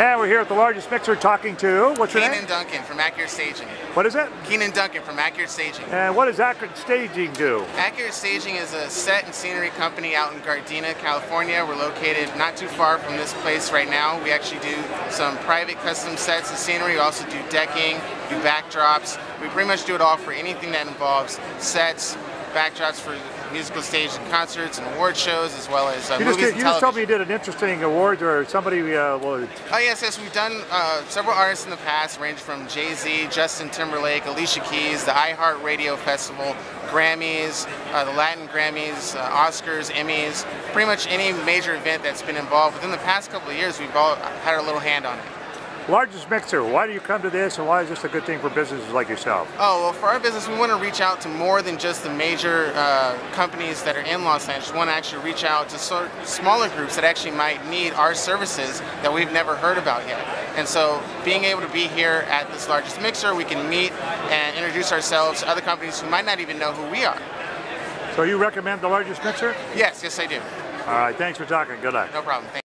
And we're here at the Largest Mixer talking to, what's your name? Keenan Duncan from Accurate Staging. What is it? Keenan Duncan from Accurate Staging. And what does Accurate Staging do? Accurate Staging is a set and scenery company out in Gardena, California. We're located not too far from this place right now. We actually do some private custom sets and scenery. We also do decking, do backdrops. We pretty much do it all for anything that involves sets, backdrops for musical stage and concerts and award shows, as well as movies and television. You just told me you did an interesting award, or somebody Oh yes, we've done several artists in the past, ranging from Jay-Z, Justin Timberlake, Alicia Keys, the iHeartRadio Festival, Grammys, the Latin Grammys, Oscars, Emmys, pretty much any major event that's been involved. Within the past couple of years, we've all had our little hand on it. Largest Mixer, why do you come to this, and why is this a good thing for businesses like yourself? Oh, well, for our business, we want to reach out to more than just the major companies that are in Los Angeles. We want to actually reach out to smaller groups that actually might need our services that we've never heard about yet. And so being able to be here at this Largest Mixer, we can meet and introduce ourselves to other companies who might not even know who we are. So you recommend the Largest Mixer? Yes, I do. All right, thanks for talking. Good luck. No problem.